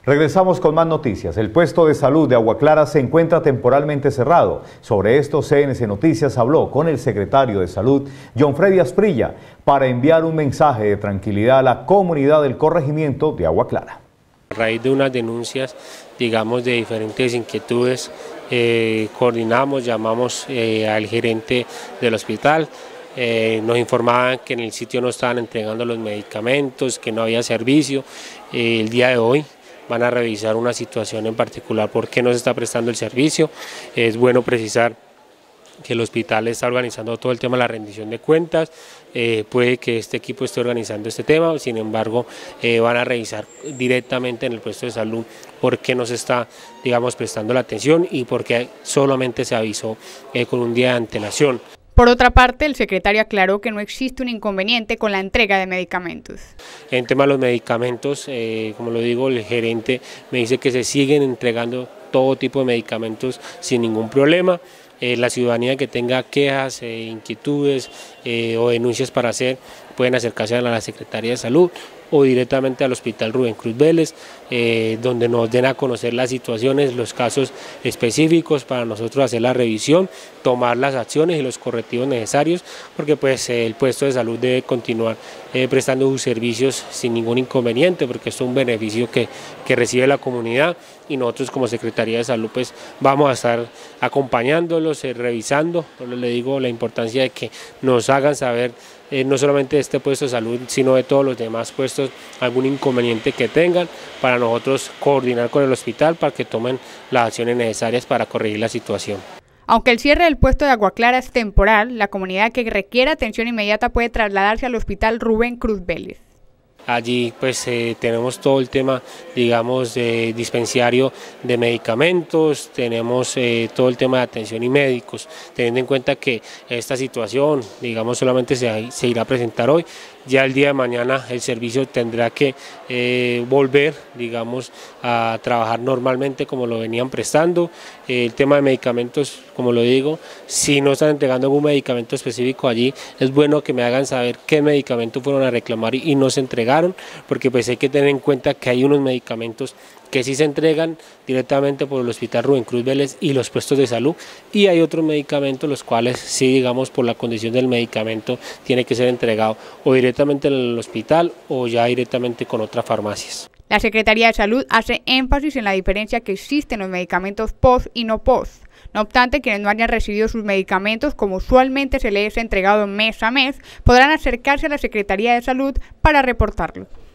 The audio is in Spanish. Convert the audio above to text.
Regresamos con más noticias. El puesto de salud de Agua Clara se encuentra temporalmente cerrado. Sobre esto, CNC Noticias habló con el secretario de Salud, John Freddy Asprilla, para enviar un mensaje de tranquilidad a la comunidad del corregimiento de Agua Clara. A raíz de unas denuncias, digamos, de diferentes inquietudes, coordinamos, llamamos al gerente del hospital. Nos informaban que en el sitio no estaban entregando los medicamentos, que no había servicio. El día de hoy van a revisar una situación en particular, por qué no se está prestando el servicio. Es bueno precisar que el hospital está organizando todo el tema de la rendición de cuentas. Puede que este equipo esté organizando este tema, sin embargo van a revisar directamente en el puesto de salud por qué no se está, digamos, prestando la atención y por qué solamente se avisó con un día de antelación. Por otra parte, el secretario aclaró que no existe un inconveniente con la entrega de medicamentos. En tema de los medicamentos, como lo digo, el gerente me dice que se siguen entregando todo tipo de medicamentos sin ningún problema. La ciudadanía que tenga quejas, inquietudes o denuncias para hacer, pueden acercarse a la Secretaría de Salud o directamente al Hospital Rubén Cruz Vélez, donde nos den a conocer las situaciones, los casos específicos para nosotros hacer la revisión, tomar las acciones y los correctivos necesarios, porque pues el puesto de salud debe continuar prestando sus servicios sin ningún inconveniente, porque esto es un beneficio que recibe la comunidad y nosotros como Secretaría de Salud pues vamos a estar acompañándolos, revisando. Le digo la importancia de que nos hagan saber no solamente de este puesto de salud, sino de todos los demás puestos, algún inconveniente que tengan, para nosotros coordinar con el hospital para que tomen las acciones necesarias para corregir la situación. Aunque el cierre del puesto de Agua Clara es temporal, la comunidad que requiera atención inmediata puede trasladarse al Hospital Rubén Cruz Vélez. Allí pues tenemos todo el tema, digamos, de dispensario de medicamentos, tenemos todo el tema de atención y médicos, teniendo en cuenta que esta situación, digamos, solamente se irá a presentar hoy. Ya el día de mañana el servicio tendrá que volver, digamos, a trabajar normalmente como lo venían prestando. El tema de medicamentos, como lo digo, si no están entregando algún medicamento específico allí, es bueno que me hagan saber qué medicamentos fueron a reclamar y no se entregaron, porque pues hay que tener en cuenta que hay unos medicamentos que sí se entregan directamente por el Hospital Rubén Cruz Vélez y los puestos de salud, y hay otros medicamentos los cuales sí, digamos, por la condición del medicamento tiene que ser entregado o directamente en el hospital o ya directamente con otras farmacias. La Secretaría de Salud hace énfasis en la diferencia que existe en los medicamentos post y no post. No obstante, quienes no hayan recibido sus medicamentos, como usualmente se les es entregado mes a mes, podrán acercarse a la Secretaría de Salud para reportarlo.